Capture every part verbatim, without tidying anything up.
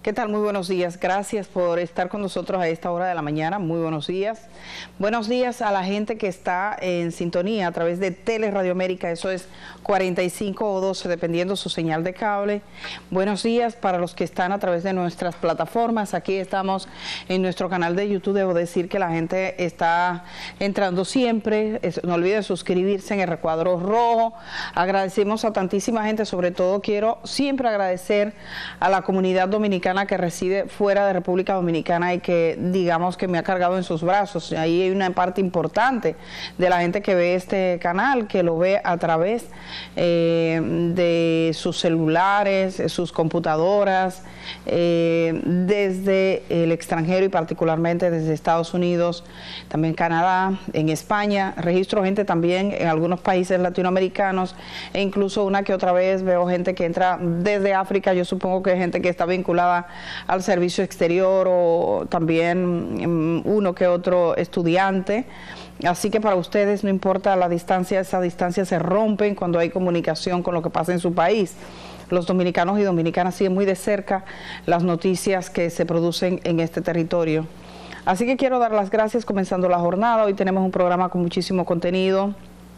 ¿Qué tal? Muy buenos días. Gracias por estar con nosotros a esta hora de la mañana. Muy buenos días. Buenos días a la gente que está en sintonía a través de Tele Radio América. Eso es cuarenta y cinco o doce, dependiendo su señal de cable. Buenos días para los que están a través de nuestras plataformas. Aquí estamos en nuestro canal de YouTube. Debo decir que la gente está entrando siempre. No olvide suscribirse en el recuadro rojo. Agradecemos a tantísima gente. Sobre todo quiero siempre agradecer a la comunidad dominicana que reside fuera de República Dominicana y que digamos que me ha cargado en sus brazos. Ahí hay una parte importante de la gente que ve este canal, que lo ve a través eh, de sus celulares, sus computadoras, eh, desde el extranjero y particularmente desde Estados Unidos, también Canadá, en España. Registro gente también en algunos países latinoamericanos e incluso una que otra vez veo gente que entra desde África. Yo supongo que hay gente que está vinculada al servicio exterior o también uno que otro estudiante. Así que para ustedes no importa la distancia, esa distancia se rompen cuando hay comunicación con lo que pasa en su país. Los dominicanos y dominicanas siguen muy de cerca las noticias que se producen en este territorio. Así que quiero dar las gracias comenzando la jornada. Hoy tenemos un programa con muchísimo contenido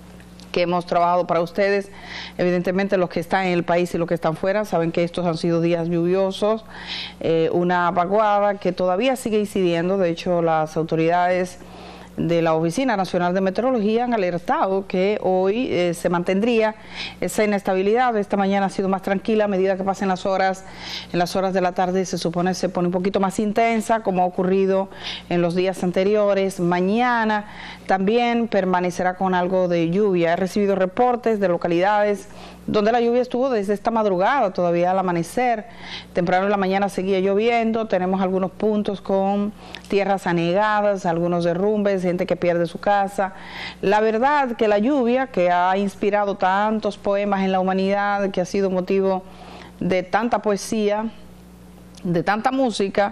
que hemos trabajado para ustedes. Evidentemente los que están en el país y los que están fuera saben que estos han sido días lluviosos, eh, una vaguada que todavía sigue incidiendo. De hecho, las autoridades de la Oficina Nacional de Meteorología han alertado que hoy eh, se mantendría esa inestabilidad. Esta mañana ha sido más tranquila. A medida que pasen las horas, en las horas de la tarde se supone se pone un poquito más intensa, como ha ocurrido en los días anteriores. Mañana también permanecerá con algo de lluvia. He recibido reportes de localidades donde la lluvia estuvo desde esta madrugada, todavía al amanecer. Temprano en la mañana seguía lloviendo. Tenemos algunos puntos con tierras anegadas, algunos derrumbes, gente que pierde su casa. La verdad que la lluvia, que ha inspirado tantos poemas en la humanidad, que ha sido motivo de tanta poesía, de tanta música,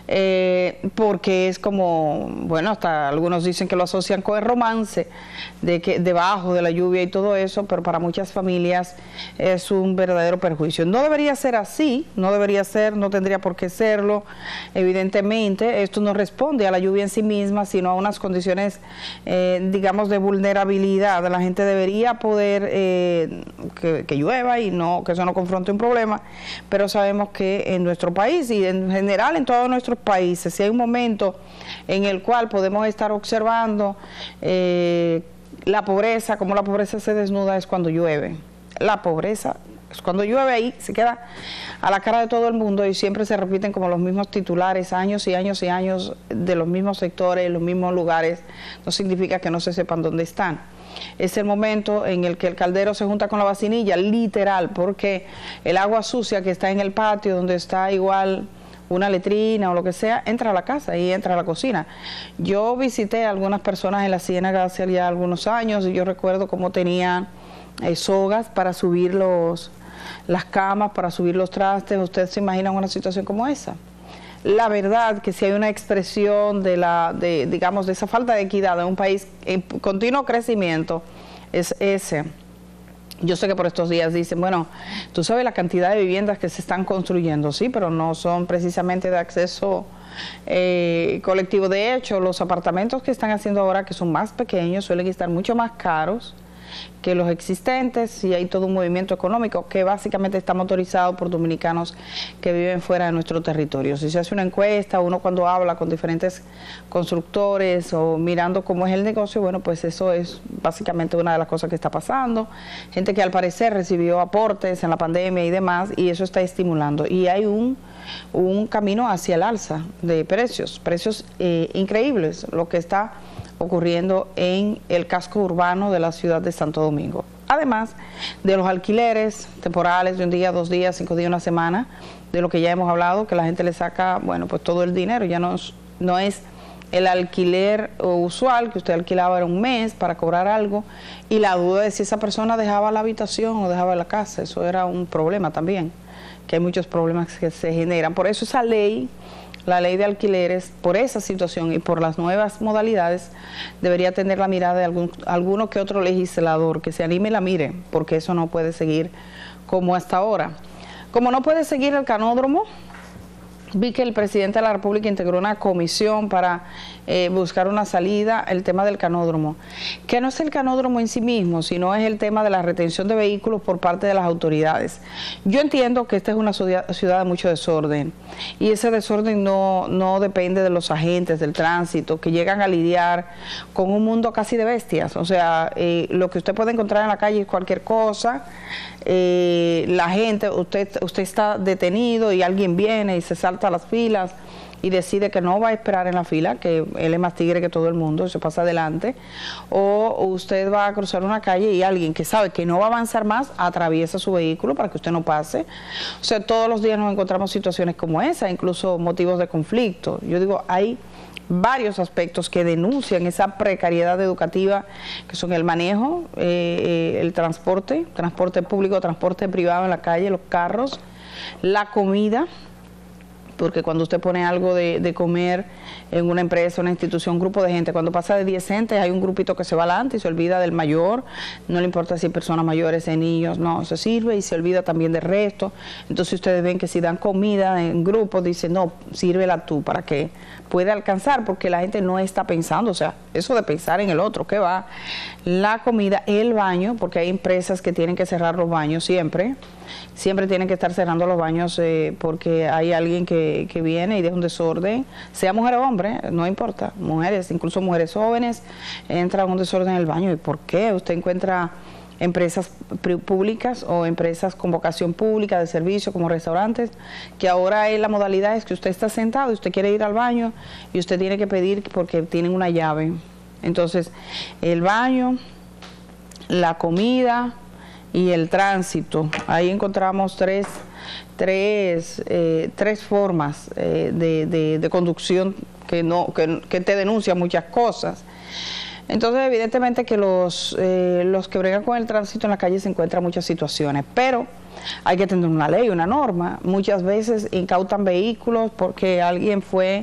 eh, porque es como, bueno, hasta algunos dicen que lo asocian con el romance, de que debajo de la lluvia y todo eso, pero para muchas familias es un verdadero perjuicio. No debería ser así, no debería ser, no tendría por qué serlo. Evidentemente, esto no responde a la lluvia en sí misma, sino a unas condiciones, eh, digamos, de vulnerabilidad. La gente debería poder eh, que, que llueva y no que eso no confronte un problema, pero sabemos que en nuestro país y en general en todos nuestros países, si hay un momento en el cual podemos estar observando eh, la pobreza, como la pobreza se desnuda, es cuando llueve. La pobreza es cuando llueve, ahí se queda a la cara de todo el mundo y siempre se repiten como los mismos titulares, años y años y años de los mismos sectores, los mismos lugares. No significa que no se sepan dónde están. Es el momento en el que el caldero se junta con la vacinilla, literal, porque el agua sucia que está en el patio, donde está igual una letrina o lo que sea, entra a la casa y entra a la cocina. Yo visité a algunas personas en la Ciénaga hace ya algunos años y yo recuerdo cómo tenían eh, sogas para subir los, las camas, para subir los trastes. ¿Ustedes se imaginan una situación como esa? La verdad que si hay una expresión de la, de, digamos, de esa falta de equidad en un país en continuo crecimiento, es ese. Yo sé que por estos días dicen, bueno, tú sabes la cantidad de viviendas que se están construyendo, sí, pero no son precisamente de acceso eh, colectivo. De hecho, los apartamentos que están haciendo ahora, que son más pequeños, suelen estar mucho más caros que los existentes, y hay todo un movimiento económico que básicamente está motorizado por dominicanos que viven fuera de nuestro territorio. Si se hace una encuesta, uno cuando habla con diferentes constructores o mirando cómo es el negocio, bueno, pues eso es básicamente una de las cosas que está pasando. Gente que al parecer recibió aportes en la pandemia y demás, y eso está estimulando. Y hay un, un camino hacia el alza de precios, precios eh, increíbles, lo que está ocurriendo en el casco urbano de la ciudad de Santo Domingo. Además de los alquileres temporales de un día, dos días, cinco días, una semana, de lo que ya hemos hablado, que la gente le saca, bueno, pues todo el dinero, ya no es, no es el alquiler usual, que usted alquilaba era un mes para cobrar algo, y la duda de si esa persona dejaba la habitación o dejaba la casa, eso era un problema también, que hay muchos problemas que se generan. Por eso esa ley, la ley de alquileres, por esa situación y por las nuevas modalidades, debería tener la mirada de algún, alguno que otro legislador que se anime y la mire, porque eso no puede seguir como hasta ahora. Como no puede seguir el canódromo, vi que el presidente de la República integró una comisión para eh, buscar una salida, el tema del canódromo, que no es el canódromo en sí mismo, sino es el tema de la retención de vehículos por parte de las autoridades. Yo entiendo que esta es una ciudad, ciudad de mucho desorden, y ese desorden no, no depende de los agentes del tránsito, que llegan a lidiar con un mundo casi de bestias. O sea, eh, lo que usted puede encontrar en la calle es cualquier cosa. Eh, la gente, usted, usted está detenido y alguien viene y se salta a las filas y decide que no va a esperar en la fila, que él es más tigre que todo el mundo, se pasa adelante, o usted va a cruzar una calle y alguien que sabe que no va a avanzar más, atraviesa su vehículo para que usted no pase. O sea, todos los días nos encontramos situaciones como esa, incluso motivos de conflicto. Yo digo, hay varios aspectos que denuncian esa precariedad educativa, que son el manejo, eh, eh, el transporte, transporte público, transporte privado en la calle, los carros, la comida, porque cuando usted pone algo de, de comer en una empresa, una institución, un grupo de gente, cuando pasa de diez gentes hay un grupito que se va adelante y se olvida del mayor, no le importa si hay personas mayores, hay niños, no, se sirve y se olvida también del resto. Entonces ustedes ven que si dan comida en grupo, dicen, no, sírvela tú para que pueda alcanzar, porque la gente no está pensando, o sea, eso de pensar en el otro, ¿qué va? La comida, el baño, porque hay empresas que tienen que cerrar los baños siempre, siempre tienen que estar cerrando los baños eh, porque hay alguien que, que viene y deja un desorden, sea mujer o hombre, no importa, mujeres, incluso mujeres jóvenes, entran un desorden en el baño. ¿Y por qué? Usted encuentra empresas públicas o empresas con vocación pública de servicio como restaurantes, que ahora es la modalidad es que usted está sentado y usted quiere ir al baño y usted tiene que pedir porque tienen una llave. Entonces, el baño, la comida y el tránsito, ahí encontramos tres, tres, eh, tres formas eh, de, de, de conducción que, no, que, que te denuncian muchas cosas. Entonces, evidentemente que los, eh, los que bregan con el tránsito en la calle se encuentran muchas situaciones, pero hay que tener una ley, una norma. Muchas veces incautan vehículos porque alguien fue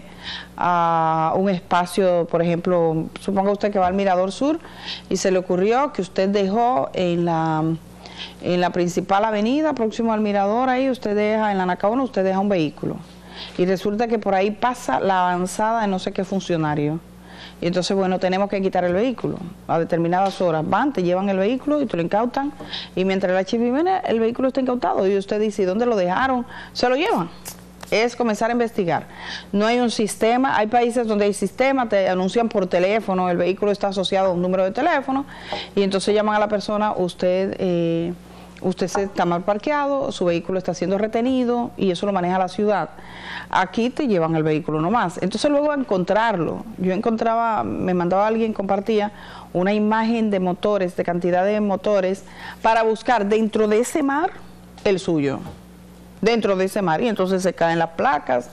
a un espacio, por ejemplo, suponga usted que va al Mirador Sur y se le ocurrió que usted dejó en la, en la principal avenida, próximo al Mirador, ahí usted deja, en la Nacaona, usted deja un vehículo. Y resulta que por ahí pasa la avanzada de no sé qué funcionario. Y entonces, bueno, tenemos que quitar el vehículo a determinadas horas. Van, te llevan el vehículo y te lo incautan. Y mientras el H I V viene, el vehículo está incautado. Y usted dice, ¿dónde lo dejaron? Se lo llevan. Es comenzar a investigar. No hay un sistema. Hay países donde hay sistema, te anuncian por teléfono, el vehículo está asociado a un número de teléfono. Y entonces llaman a la persona, usted... Eh, usted se está mal parqueado, su vehículo está siendo retenido y eso lo maneja la ciudad. Aquí te llevan el vehículo nomás. Entonces luego encontrarlo. Yo encontraba, me mandaba alguien, compartía una imagen de motores, de cantidad de motores, para buscar dentro de ese mar el suyo. Dentro de ese mar. Y entonces se caen las placas,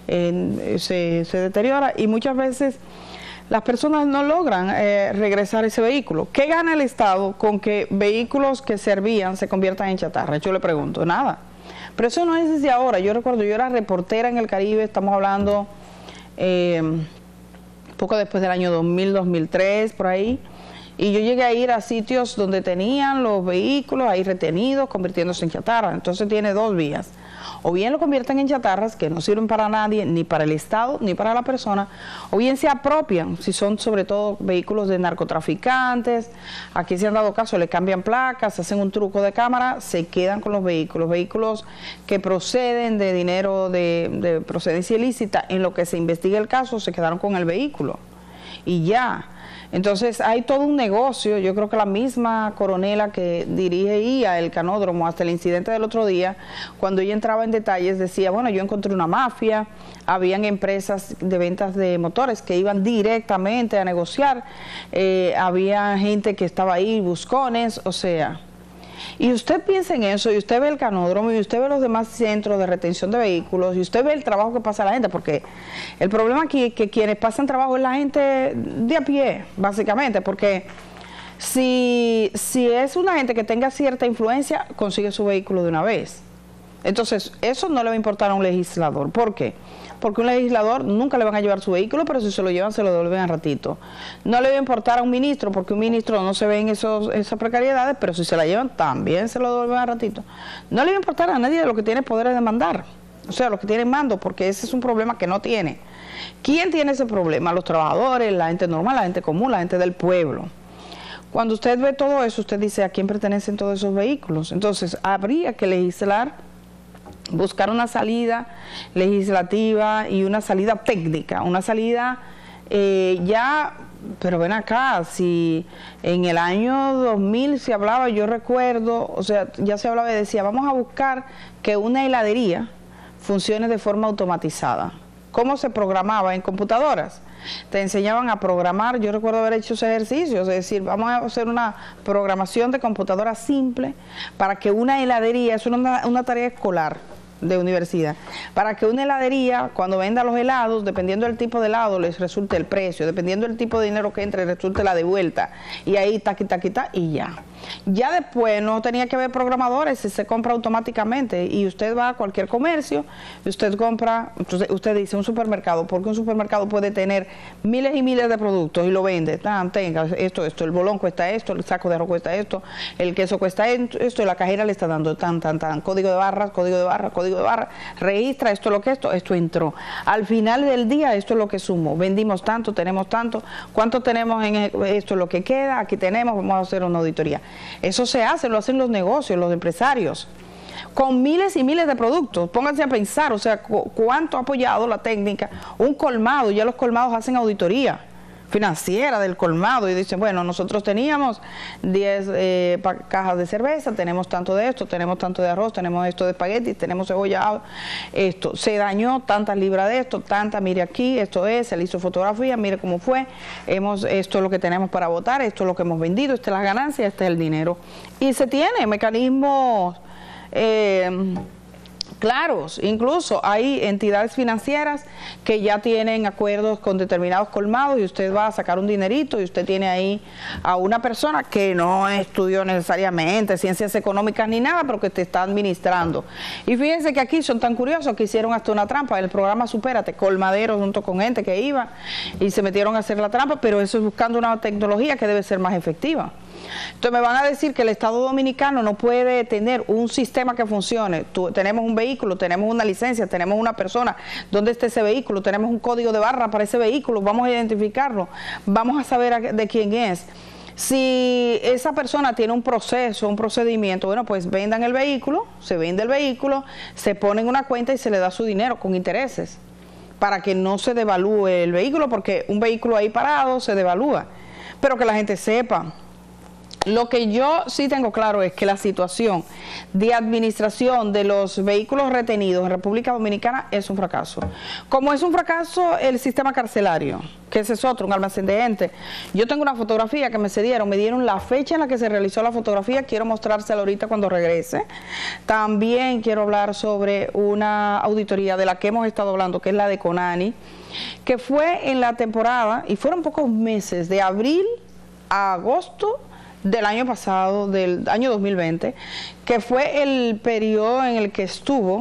eh, se, se deteriora y muchas veces las personas no logran eh, regresar ese vehículo. ¿Qué gana el Estado con que vehículos que servían se conviertan en chatarra? Yo le pregunto, nada. Pero eso no es desde ahora. Yo recuerdo, yo era reportera en el Caribe, estamos hablando eh, poco después del año dos mil, dos mil tres, por ahí, y yo llegué a ir a sitios donde tenían los vehículos ahí retenidos, convirtiéndose en chatarra. Entonces tiene dos vías. O bien lo convierten en chatarras que no sirven para nadie, ni para el Estado, ni para la persona, o bien se apropian, si son sobre todo vehículos de narcotraficantes. Aquí se han dado caso, le cambian placas, hacen un truco de cámara, se quedan con los vehículos, vehículos que proceden de dinero de, de procedencia ilícita, en lo que se investiga el caso, se quedaron con el vehículo, y ya. Entonces hay todo un negocio. Yo creo que la misma coronela que dirigía el canódromo hasta el incidente del otro día, cuando ella entraba en detalles decía, bueno, yo encontré una mafia, habían empresas de ventas de motores que iban directamente a negociar, eh, había gente que estaba ahí, buscones, o sea... Y usted piensa en eso, y usted ve el canódromo, y usted ve los demás centros de retención de vehículos, y usted ve el trabajo que pasa a la gente, porque el problema aquí es que quienes pasan trabajo es la gente de a pie, básicamente, porque si, si es una gente que tenga cierta influencia, consigue su vehículo de una vez. Entonces, eso no le va a importar a un legislador. ¿Por qué? Porque un legislador nunca le van a llevar su vehículo, pero si se lo llevan, se lo devuelven al ratito. No le va a importar a un ministro, porque un ministro no se ve en esos, esas precariedades, pero si se la llevan, también se lo devuelven al ratito. No le va a importar a nadie de lo que tiene poder de mandar. o sea, los que tienen mando, porque ese es un problema que no tiene. ¿Quién tiene ese problema? Los trabajadores, la gente normal, la gente común, la gente del pueblo. Cuando usted ve todo eso, usted dice, ¿a quién pertenecen todos esos vehículos? Entonces, habría que legislar, buscar una salida legislativa y una salida técnica, una salida eh, ya, pero ven acá, si en el año dos mil se hablaba, yo recuerdo, o sea, ya se hablaba y decía, vamos a buscar que una heladería funcione de forma automatizada. ¿Cómo se programaba? En computadoras. Te enseñaban a programar, yo recuerdo haber hecho ese ejercicio, es decir, vamos a hacer una programación de computadora simple para que una heladería, es una, una tarea escolar de universidad, para que una heladería cuando venda los helados, dependiendo del tipo de helado les resulte el precio, dependiendo del tipo de dinero que entre resulte la de vuelta, y ahí taqui taqui ta y ya. Ya después no tenía que haber programadores, se compra automáticamente y usted va a cualquier comercio y usted compra, entonces usted dice un supermercado, porque un supermercado puede tener miles y miles de productos y lo vende, tan, tenga esto, esto, el bolón cuesta esto, el saco de arroz cuesta esto, el queso cuesta esto, y la cajera le está dando tan, tan, tan, código de barras, código de barras, código de barra, registra esto, lo que esto, esto entró. Al final del día esto es lo que sumo, vendimos tanto, tenemos tanto, cuánto tenemos en esto, es lo que queda, aquí tenemos, vamos a hacer una auditoría. Eso se hace, lo hacen los negocios, los empresarios, con miles y miles de productos. Pónganse a pensar, o sea, cu cuánto ha apoyado la técnica, un colmado, ya los colmados hacen auditoría financiera del colmado y dicen, bueno, nosotros teníamos diez eh, cajas de cerveza, tenemos tanto de esto, tenemos tanto de arroz, tenemos esto de espaguetis, tenemos cebolla, esto, se dañó tantas libras de esto, tantas, mire aquí, esto es, se le hizo fotografía, mire cómo fue, hemos, esto es lo que tenemos para votar, esto es lo que hemos vendido, esta es la ganancia, este es el dinero. Y se tiene mecanismos eh, claros, incluso hay entidades financieras que ya tienen acuerdos con determinados colmados y usted va a sacar un dinerito y usted tiene ahí a una persona que no estudió necesariamente ciencias económicas ni nada, pero que te está administrando. Y fíjense que aquí son tan curiosos que hicieron hasta una trampa, el programa Supérate, colmaderos junto con gente que iba y se metieron a hacer la trampa, pero eso es buscando una tecnología que debe ser más efectiva. Entonces me van a decir que el Estado Dominicano no puede tener un sistema que funcione. Tú, tenemos un vehículo, tenemos una licencia, tenemos una persona, ¿dónde está ese vehículo? Tenemos un código de barra para ese vehículo, vamos a identificarlo, vamos a saber de quién es. Si esa persona tiene un proceso, un procedimiento, bueno, pues vendan el vehículo, se vende el vehículo, se pone en una cuenta y se le da su dinero con intereses, para que no se devalúe el vehículo, porque un vehículo ahí parado se devalúa, pero que la gente sepa. Lo que yo sí tengo claro es que la situación de administración de los vehículos retenidos en República Dominicana es un fracaso. Como es un fracaso el sistema carcelario, que ese es otro, un almacén de gente. Yo tengo una fotografía que me cedieron, me dieron la fecha en la que se realizó la fotografía, quiero mostrársela ahorita cuando regrese. También quiero hablar sobre una auditoría de la que hemos estado hablando, que es la de Conani, que fue en la temporada, y fueron pocos meses, de abril a agosto del año pasado, del año dos mil veinte, que fue el periodo en el que estuvo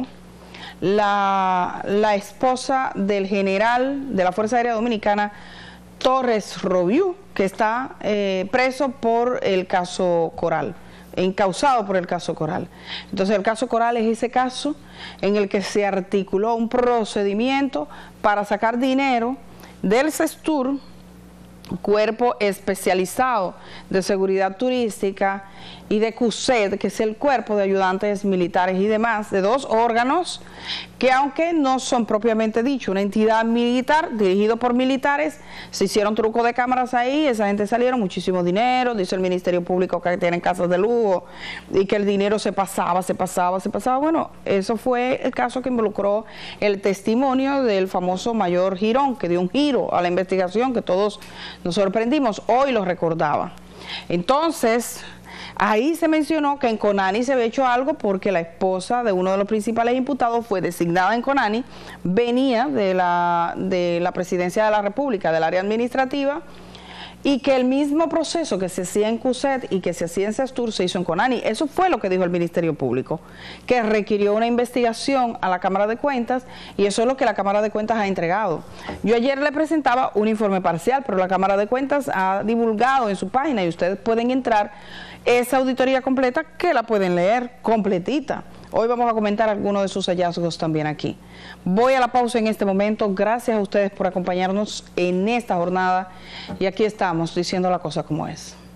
la, la esposa del general de la Fuerza Aérea Dominicana, Torres Roviú, que está eh, preso por el caso Coral, encausado por el caso Coral. Entonces el caso Coral es ese caso en el que se articuló un procedimiento para sacar dinero del CESTUR, Cuerpo Especializado de Seguridad Turística, y de CUSED, que es el Cuerpo de Ayudantes Militares y demás, de dos órganos que, aunque no son propiamente dicho una entidad militar, dirigido por militares, se hicieron trucos de cámaras ahí, esa gente salieron muchísimo dinero, dice el Ministerio Público que tienen casas de lujo y que el dinero se pasaba, se pasaba, se pasaba. Bueno, eso fue el caso que involucró el testimonio del famoso mayor Girón, que dio un giro a la investigación que todos nos sorprendimos, hoy lo recordaba. Entonces, ahí se mencionó que en Conani se había hecho algo porque la esposa de uno de los principales imputados fue designada en Conani, venía de la, de la Presidencia de la República, del área administrativa, y que el mismo proceso que se hacía en CUSED y que se hacía en CESTUR se hizo en Conani. Eso fue lo que dijo el Ministerio Público, que requirió una investigación a la Cámara de Cuentas, y eso es lo que la Cámara de Cuentas ha entregado. Yo ayer le presentaba un informe parcial, pero la Cámara de Cuentas ha divulgado en su página, y ustedes pueden entrar esa auditoría completa, que la pueden leer completita. Hoy vamos a comentar algunos de sus hallazgos también aquí. Voy a la pausa en este momento. Gracias a ustedes por acompañarnos en esta jornada. Y aquí estamos diciendo la cosa como es.